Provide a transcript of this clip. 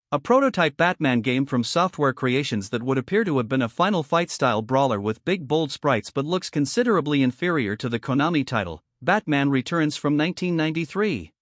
A prototype Batman game from Software Creations that would appear to have been a Final Fight-style brawler with big bold sprites but looks considerably inferior to the Konami title, Batman Returns from 1993.